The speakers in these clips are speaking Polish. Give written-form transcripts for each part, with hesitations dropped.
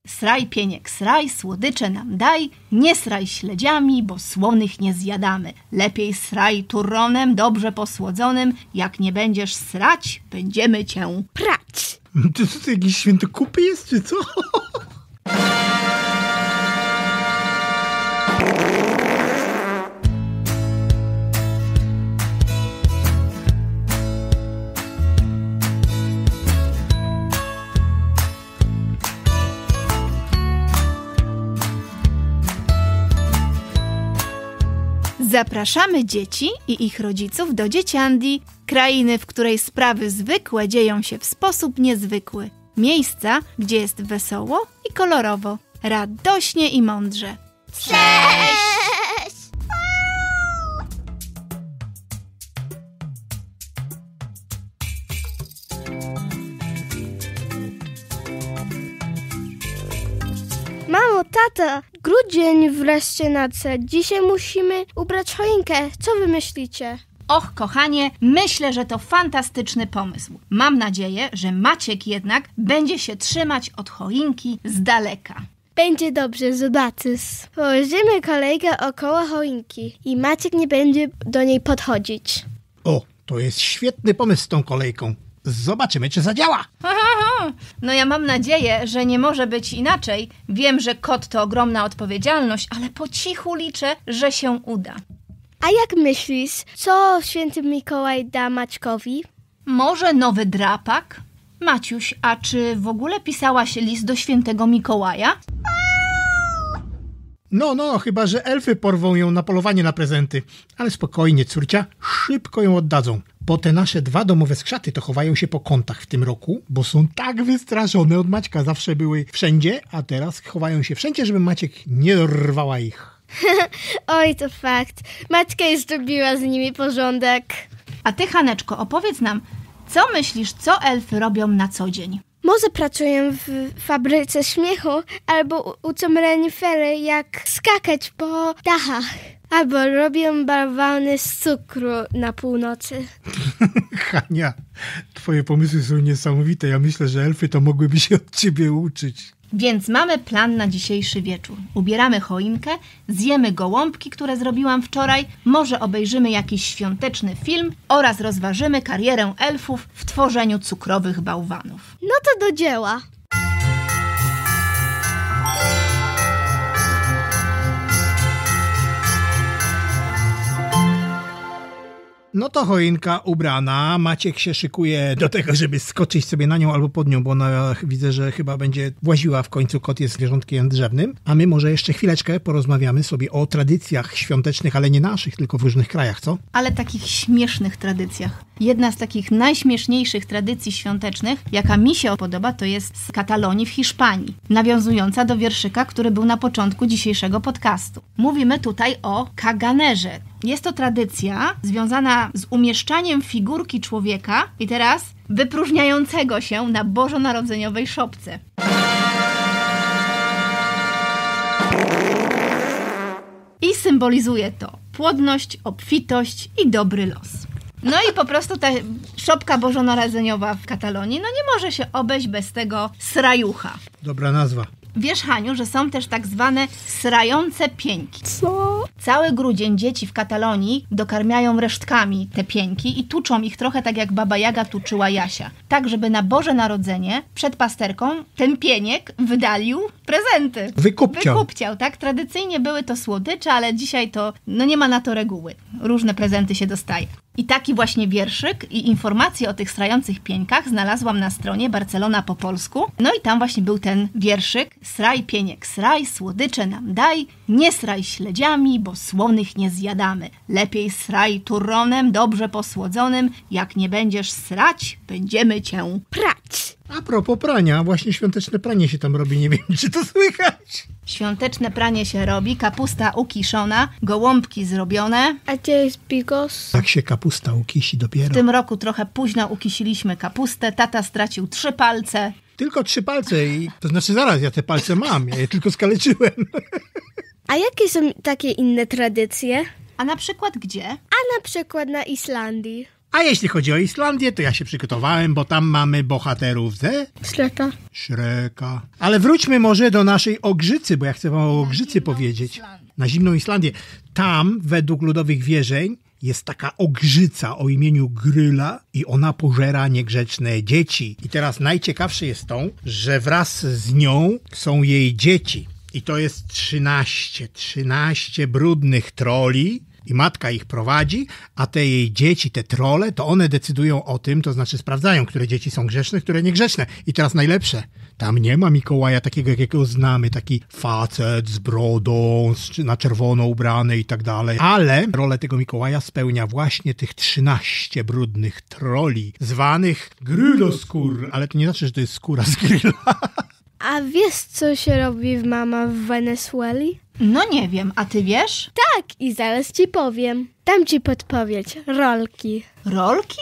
Sraj, pieniek, sraj, słodycze nam daj, nie sraj śledziami, bo słonych nie zjadamy. Lepiej sraj turronem, dobrze posłodzonym, jak nie będziesz srać, będziemy cię prać. To co, to jakiś święty kupy jest, czy co? Zapraszamy dzieci i ich rodziców do Dzieciandii, krainy, w której sprawy zwykłe dzieją się w sposób niezwykły. Miejsca, gdzie jest wesoło i kolorowo, radośnie i mądrze. Cześć! Mamo, tata, grudzień wreszcie nadszedł. Dzisiaj musimy ubrać choinkę. Co wy myślicie? Och, kochanie, myślę, że to fantastyczny pomysł. Mam nadzieję, że Maciek jednak będzie się trzymać od choinki z daleka. Będzie dobrze, zobaczysz. Położymy kolejkę około choinki i Maciek nie będzie do niej podchodzić. O, to jest świetny pomysł z tą kolejką. Zobaczymy, czy zadziała. No ja mam nadzieję, że nie może być inaczej. Wiem, że kot to ogromna odpowiedzialność, ale po cichu liczę, że się uda. A jak myślisz, co święty Mikołaj da Maćkowi? Może nowy drapak? Maciuś, a czy w ogóle pisałaś list do świętego Mikołaja? No, chyba że elfy porwą ją na polowanie na prezenty. Ale spokojnie, córcia, szybko ją oddadzą. Bo te nasze 2 domowe skrzaty to chowają się po kątach w tym roku, bo są tak wystraszone od Maćka. Zawsze były wszędzie, a teraz chowają się wszędzie, żeby Maciek nie dorwała ich. Oj, to fakt. Maćka już zrobiła z nimi porządek. A ty, Haneczko, opowiedz nam, co myślisz, co elfy robią na co dzień? Może pracują w fabryce śmiechu, albo uczą renifery, jak skakać po dachach. Albo robią bałwany z cukru na północy. Hania, twoje pomysły są niesamowite. Ja myślę, że elfy to mogłyby się od ciebie uczyć. Więc mamy plan na dzisiejszy wieczór. Ubieramy choinkę, zjemy gołąbki, które zrobiłam wczoraj, może obejrzymy jakiś świąteczny film oraz rozważymy karierę elfów w tworzeniu cukrowych bałwanów. No to do dzieła. No to choinka ubrana, Maciek się szykuje do tego, żeby skoczyć sobie na nią albo pod nią, bo ona widzę, że chyba będzie właziła w końcu, kot jest zwierzątkiem drzewnym. A my może jeszcze chwileczkę porozmawiamy sobie o tradycjach świątecznych, ale nie naszych, tylko w różnych krajach, co? Ale takich śmiesznych tradycjach. Jedna z takich najśmieszniejszych tradycji świątecznych, jaka mi się podoba, to jest z Katalonii w Hiszpanii, nawiązująca do wierszyka, który był na początku dzisiejszego podcastu. Mówimy tutaj o kaganerze. Jest to tradycja związana z umieszczaniem figurki człowieka i teraz wypróżniającego się na bożonarodzeniowej szopce. I symbolizuje to płodność, obfitość i dobry los. No i po prostu ta szopka bożonarodzeniowa w Katalonii, no nie może się obejść bez tego srajucha. Dobra nazwa. Wiesz, Haniu, że są też tak zwane srające pieńki. Co? Cały grudzień dzieci w Katalonii dokarmiają resztkami te pieńki i tuczą ich trochę tak jak Baba Jaga tuczyła Jasia. Tak, żeby na Boże Narodzenie przed pasterką ten pieniek wydalił prezenty. Wykupciał, tak? Tradycyjnie były to słodycze, ale dzisiaj to, no nie ma na to reguły. Różne prezenty się dostaje. I taki właśnie wierszyk i informacje o tych srających pieńkach znalazłam na stronie Barcelona po polsku. No i tam właśnie był ten wierszyk. Sraj, pieniek, sraj, słodycze nam daj, nie sraj śledziami, bo słonych nie zjadamy. Lepiej sraj turronem, dobrze posłodzonym, jak nie będziesz srać, będziemy cię prać. A propos prania, właśnie świąteczne pranie się tam robi, nie wiem, czy to słychać. Świąteczne pranie się robi, kapusta ukiszona, gołąbki zrobione. A gdzie jest bigos? Tak się kapusta ukisi dopiero. W tym roku trochę późno ukisiliśmy kapustę, tata stracił 3 palce. Tylko 3 palce to znaczy zaraz, ja te palce mam, ja je tylko skaleczyłem. A jakie są takie inne tradycje? A na przykład gdzie? A na przykład na Islandii. A jeśli chodzi o Islandię, to ja się przygotowałem, bo tam mamy bohaterów ze Shreka. Ale wróćmy może do naszej Ogrzycy, bo ja chcę wam o Ogrzycy powiedzieć. Na zimną Islandię. Tam, według ludowych wierzeń, jest taka Ogrzyca o imieniu Gryla i ona pożera niegrzeczne dzieci. I teraz najciekawsze jest to, że wraz z nią są jej dzieci. I to jest 13 brudnych troli. I matka ich prowadzi, a te jej dzieci, te trole, to one decydują o tym, to znaczy sprawdzają, które dzieci są grzeczne, które niegrzeczne. I teraz najlepsze, tam nie ma Mikołaja takiego, jakiego znamy, taki facet z brodą, na czerwono ubrany i tak dalej. Ale rolę tego Mikołaja spełnia właśnie tych 13 brudnych troli, zwanych gryloskór. Ale to nie znaczy, że to jest skóra z gryla. A wiesz, co się robi w mama w Wenezueli? No nie wiem, a ty wiesz? Tak, i zaraz ci powiem. Dam ci podpowiedź. Rolki. Rolki?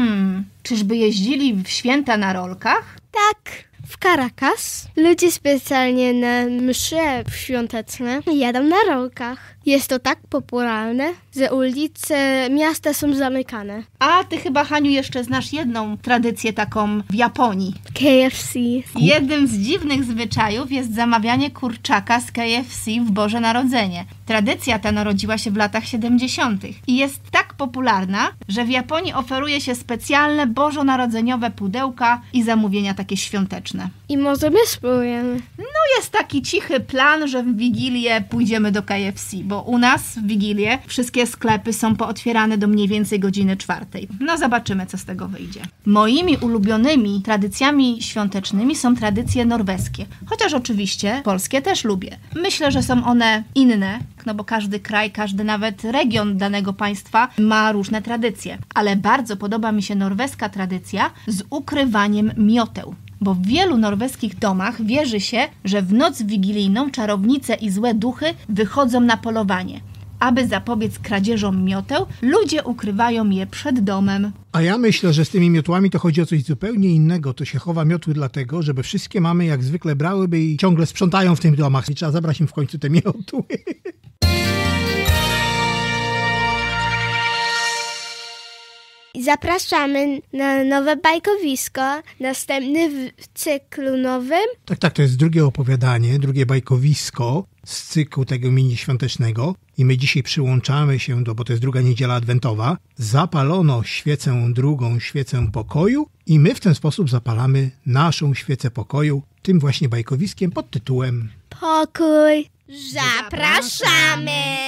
Czyżby jeździli w święta na rolkach? Tak. W Caracas ludzie specjalnie na msze świąteczne jadą na rolkach. Jest to tak popularne, że ulice miasta są zamykane. A ty chyba, Haniu, jeszcze znasz jedną tradycję taką w Japonii. KFC. Jednym z dziwnych zwyczajów jest zamawianie kurczaka z KFC w Boże Narodzenie. Tradycja ta narodziła się w latach 70. i jest tak popularna, że w Japonii oferuje się specjalne bożonarodzeniowe pudełka i zamówienia takie świąteczne. I może my spróbujemy. No jest taki cichy plan, że w Wigilię pójdziemy do KFC, bo u nas w Wigilię wszystkie sklepy są pootwierane do mniej więcej godziny 4. No zobaczymy, co z tego wyjdzie. Moimi ulubionymi tradycjami świątecznymi są tradycje norweskie. Chociaż oczywiście polskie też lubię. Myślę, że są one inne, no bo każdy kraj, każdy nawet region danego państwa ma różne tradycje. Ale bardzo podoba mi się norweska tradycja z ukrywaniem mioteł. Bo w wielu norweskich domach wierzy się, że w noc wigilijną czarownice i złe duchy wychodzą na polowanie. Aby zapobiec kradzieżom mioteł, ludzie ukrywają je przed domem. A ja myślę, że z tymi miotłami to chodzi o coś zupełnie innego. To się chowa miotły dlatego, żeby wszystkie mamy jak zwykle brałyby i ciągle sprzątają w tych domach. I trzeba zabrać im w końcu te miotły. Zapraszamy na nowe bajkowisko, następny w cyklu nowym. Tak, to jest drugie opowiadanie, drugie bajkowisko z cyklu tego mini świątecznego. I my dzisiaj przyłączamy się bo to jest druga niedziela adwentowa. Zapalono drugą świecę pokoju i my w ten sposób zapalamy naszą świecę pokoju tym właśnie bajkowiskiem pod tytułem Pokój. Zapraszamy!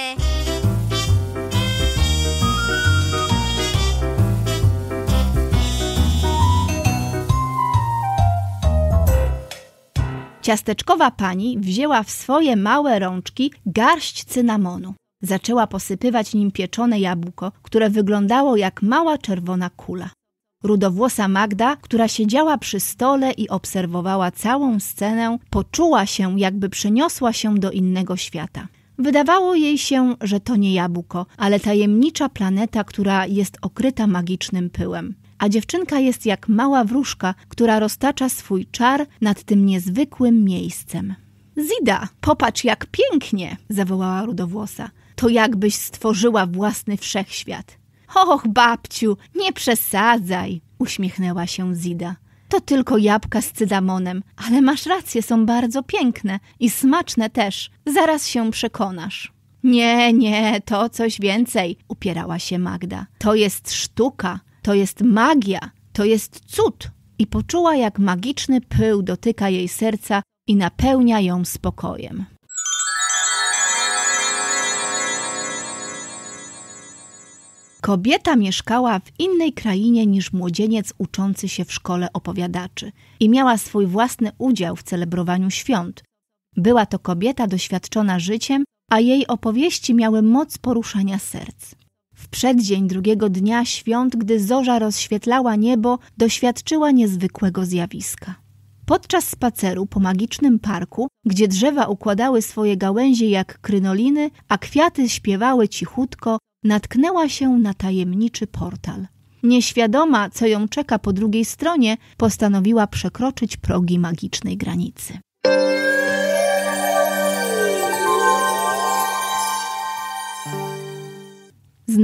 Ciasteczkowa pani wzięła w swoje małe rączki garść cynamonu. Zaczęła posypywać nim pieczone jabłko, które wyglądało jak mała czerwona kula. Rudowłosa Magda, która siedziała przy stole i obserwowała całą scenę, poczuła się, jakby przeniosła się do innego świata. Wydawało jej się, że to nie jabłko, ale tajemnicza planeta, która jest okryta magicznym pyłem. A dziewczynka jest jak mała wróżka, która roztacza swój czar nad tym niezwykłym miejscem. Zida, popatrz jak pięknie, zawołała rudowłosa. To jakbyś stworzyła własny wszechświat. Och, babciu, nie przesadzaj, uśmiechnęła się Zida. To tylko jabłka z cynamonem, ale masz rację, są bardzo piękne i smaczne też. Zaraz się przekonasz. Nie, to coś więcej, upierała się Magda. To jest sztuka. To jest magia, to jest cud. I poczuła, jak magiczny pył dotyka jej serca i napełnia ją spokojem. Kobieta mieszkała w innej krainie niż młodzieniec uczący się w szkole opowiadaczy i miała swój własny udział w celebrowaniu świąt. Była to kobieta doświadczona życiem, a jej opowieści miały moc poruszania serc. W przeddzień drugiego dnia świąt, gdy zorza rozświetlała niebo, doświadczyła niezwykłego zjawiska. Podczas spaceru po magicznym parku, gdzie drzewa układały swoje gałęzie jak krynoliny, a kwiaty śpiewały cichutko, natknęła się na tajemniczy portal. Nieświadoma, co ją czeka po drugiej stronie, postanowiła przekroczyć progi magicznej granicy.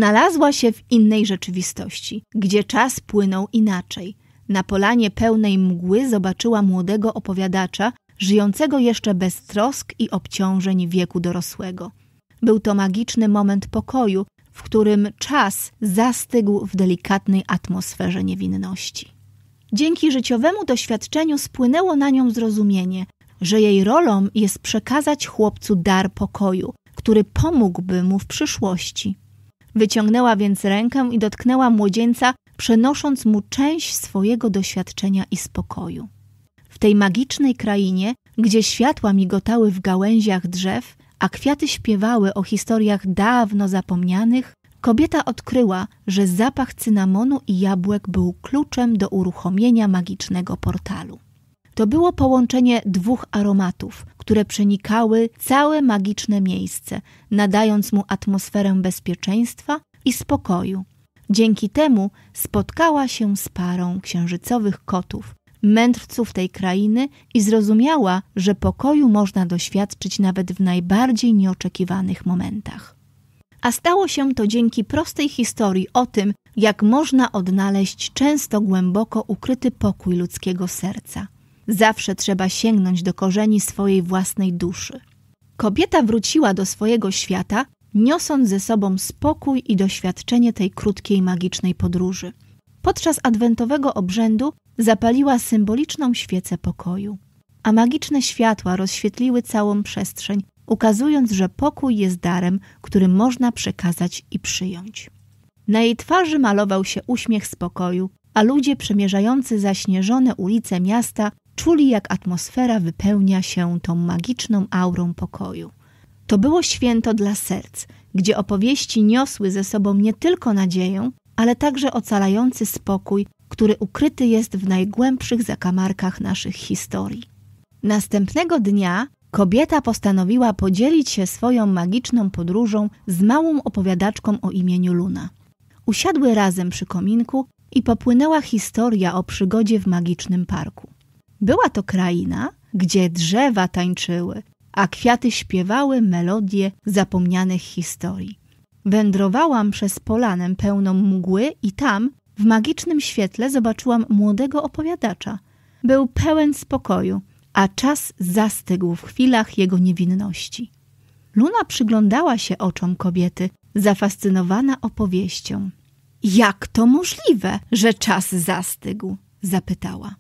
Znalazła się w innej rzeczywistości, gdzie czas płynął inaczej. Na polanie pełnej mgły zobaczyła młodego opowiadacza, żyjącego jeszcze bez trosk i obciążeń wieku dorosłego. Był to magiczny moment pokoju, w którym czas zastygł w delikatnej atmosferze niewinności. Dzięki życiowemu doświadczeniu spłynęło na nią zrozumienie, że jej rolą jest przekazać chłopcu dar pokoju, który pomógłby mu w przyszłości. Wyciągnęła więc rękę i dotknęła młodzieńca, przenosząc mu część swojego doświadczenia i spokoju. W tej magicznej krainie, gdzie światła migotały w gałęziach drzew, a kwiaty śpiewały o historiach dawno zapomnianych, kobieta odkryła, że zapach cynamonu i jabłek był kluczem do uruchomienia magicznego portalu. To było połączenie dwóch aromatów, które przenikały całe magiczne miejsce, nadając mu atmosferę bezpieczeństwa i spokoju. Dzięki temu spotkała się z parą księżycowych kotów, mędrców tej krainy i zrozumiała, że pokoju można doświadczyć nawet w najbardziej nieoczekiwanych momentach. A stało się to dzięki prostej historii o tym, jak można odnaleźć często głęboko ukryty pokój ludzkiego serca. Zawsze trzeba sięgnąć do korzeni swojej własnej duszy. Kobieta wróciła do swojego świata, niosąc ze sobą spokój i doświadczenie tej krótkiej magicznej podróży. Podczas adwentowego obrzędu zapaliła symboliczną świecę pokoju, a magiczne światła rozświetliły całą przestrzeń, ukazując, że pokój jest darem, który można przekazać i przyjąć. Na jej twarzy malował się uśmiech spokoju, a ludzie przemierzający zaśnieżone ulice miasta czuli, jak atmosfera wypełnia się tą magiczną aurą pokoju. To było święto dla serc, gdzie opowieści niosły ze sobą nie tylko nadzieję, ale także ocalający spokój, który ukryty jest w najgłębszych zakamarkach naszych historii. Następnego dnia kobieta postanowiła podzielić się swoją magiczną podróżą z małą opowiadaczką o imieniu Luna. Usiadły razem przy kominku i popłynęła historia o przygodzie w magicznym parku. Była to kraina, gdzie drzewa tańczyły, a kwiaty śpiewały melodie zapomnianych historii. Wędrowałam przez polanę pełną mgły i tam, w magicznym świetle, zobaczyłam młodego opowiadacza. Był pełen spokoju, a czas zastygł w chwilach jego niewinności. Luna przyglądała się oczom kobiety, zafascynowana opowieścią. Jak to możliwe, że czas zastygł? Zapytała.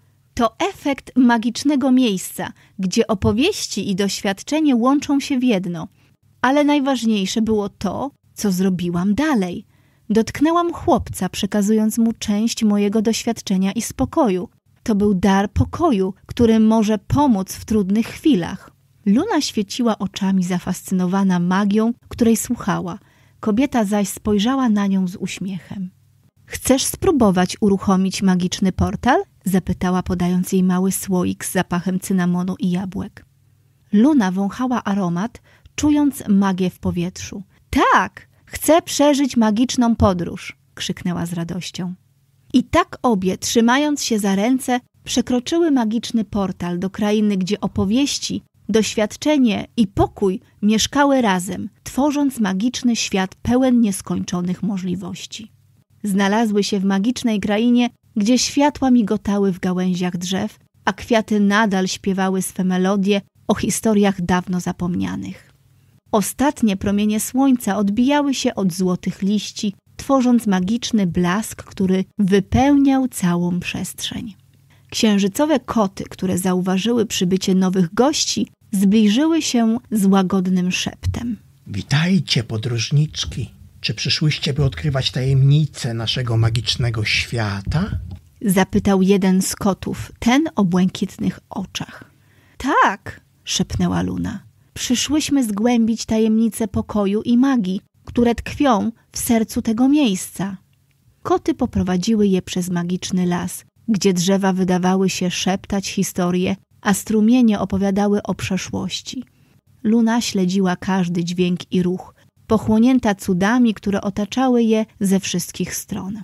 To efekt magicznego miejsca, gdzie opowieści i doświadczenie łączą się w jedno. Ale najważniejsze było to, co zrobiłam dalej. Dotknęłam chłopca, przekazując mu część mojego doświadczenia i spokoju. To był dar pokoju, który może pomóc w trudnych chwilach. Luna świeciła oczami, zafascynowana magią, której słuchała. Kobieta zaś spojrzała na nią z uśmiechem. Chcesz spróbować uruchomić magiczny portal? Zapytała, podając jej mały słoik z zapachem cynamonu i jabłek. Luna wąchała aromat, czując magię w powietrzu. Tak, chcę przeżyć magiczną podróż, krzyknęła z radością. I tak obie, trzymając się za ręce, przekroczyły magiczny portal do krainy, gdzie opowieści, doświadczenie i pokój mieszkały razem, tworząc magiczny świat pełen nieskończonych możliwości. Znalazły się w magicznej krainie, gdzie światła migotały w gałęziach drzew, a kwiaty nadal śpiewały swe melodie o historiach dawno zapomnianych. Ostatnie promienie słońca odbijały się od złotych liści, tworząc magiczny blask, który wypełniał całą przestrzeń. Księżycowe koty, które zauważyły przybycie nowych gości, zbliżyły się z łagodnym szeptem. Witajcie, podróżniczki. Czy przyszłyście, by odkrywać tajemnice naszego magicznego świata? Zapytał jeden z kotów, ten o błękitnych oczach. Tak, szepnęła Luna. Przyszłyśmy zgłębić tajemnice pokoju i magii, które tkwią w sercu tego miejsca. Koty poprowadziły je przez magiczny las, gdzie drzewa wydawały się szeptać historie, a strumienie opowiadały o przeszłości. Luna śledziła każdy dźwięk i ruch, pochłonięta cudami, które otaczały je ze wszystkich stron.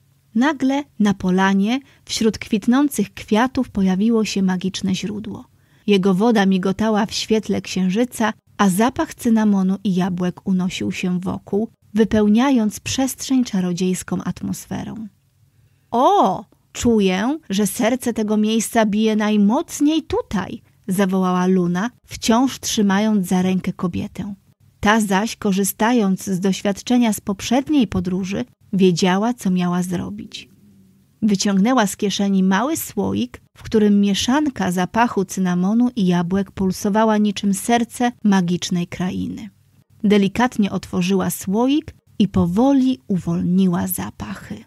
Nagle na polanie, wśród kwitnących kwiatów, pojawiło się magiczne źródło. Jego woda migotała w świetle księżyca, a zapach cynamonu i jabłek unosił się wokół, wypełniając przestrzeń czarodziejską atmosferą. O, czuję, że serce tego miejsca bije najmocniej tutaj, zawołała Luna, wciąż trzymając za rękę kobietę. Ta zaś, korzystając z doświadczenia z poprzedniej podróży, wiedziała, co miała zrobić. Wyciągnęła z kieszeni mały słoik, w którym mieszanka zapachu cynamonu i jabłek pulsowała niczym serce magicznej krainy. Delikatnie otworzyła słoik i powoli uwolniła zapachy.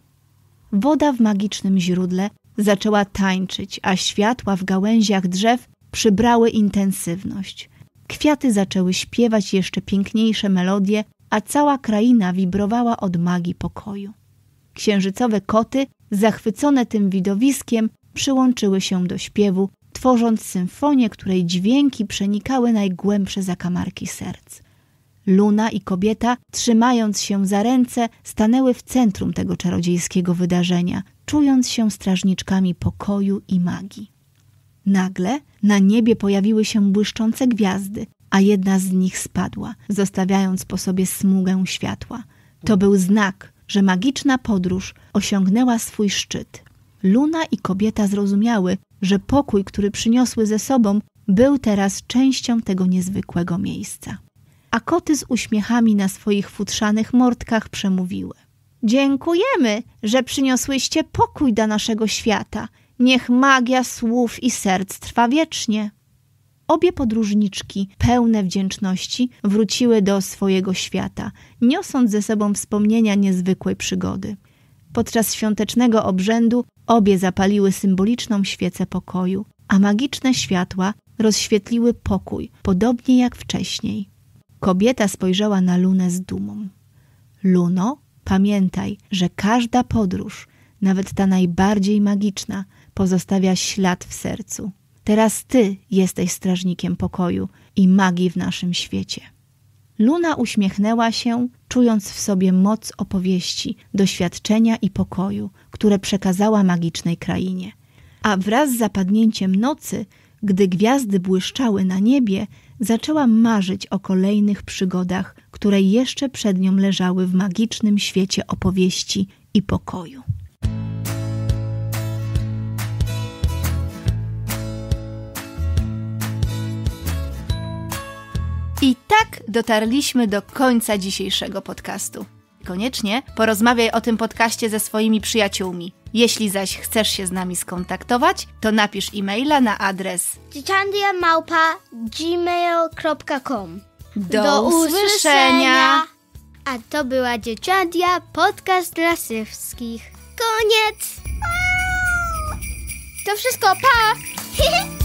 Woda w magicznym źródle zaczęła tańczyć, a światła w gałęziach drzew przybrały intensywność. Kwiaty zaczęły śpiewać jeszcze piękniejsze melodie, a cała kraina wibrowała od magii pokoju. Księżycowe koty, zachwycone tym widowiskiem, przyłączyły się do śpiewu, tworząc symfonię, której dźwięki przenikały najgłębsze zakamarki serc. Luna i kobieta, trzymając się za ręce, stanęły w centrum tego czarodziejskiego wydarzenia, czując się strażniczkami pokoju i magii. Nagle na niebie pojawiły się błyszczące gwiazdy, a jedna z nich spadła, zostawiając po sobie smugę światła. To był znak, że magiczna podróż osiągnęła swój szczyt. Luna i kobieta zrozumiały, że pokój, który przyniosły ze sobą, był teraz częścią tego niezwykłego miejsca. A koty z uśmiechami na swoich futrzanych mordkach przemówiły. Dziękujemy, że przyniosłyście pokój do naszego świata. Niech magia słów i serc trwa wiecznie. Obie podróżniczki, pełne wdzięczności, wróciły do swojego świata, niosąc ze sobą wspomnienia niezwykłej przygody. Podczas świątecznego obrzędu obie zapaliły symboliczną świecę pokoju, a magiczne światła rozświetliły pokój, podobnie jak wcześniej. Kobieta spojrzała na Lunę z dumą. Luno, pamiętaj, że każda podróż, nawet ta najbardziej magiczna, pozostawia ślad w sercu. Teraz ty jesteś strażnikiem pokoju i magii w naszym świecie. Luna uśmiechnęła się, czując w sobie moc opowieści, doświadczenia i pokoju, które przekazała magicznej krainie. A wraz z zapadnięciem nocy, gdy gwiazdy błyszczały na niebie, zaczęła marzyć o kolejnych przygodach, które jeszcze przed nią leżały w magicznym świecie opowieści i pokoju. I tak dotarliśmy do końca dzisiejszego podcastu. Koniecznie porozmawiaj o tym podcaście ze swoimi przyjaciółmi. Jeśli zaś chcesz się z nami skontaktować, to napisz e-maila na adres dzieciandia@gmail.com. Do usłyszenia! A to była Dzieciandia, podcast dla wszystkich. Koniec! To wszystko, pa!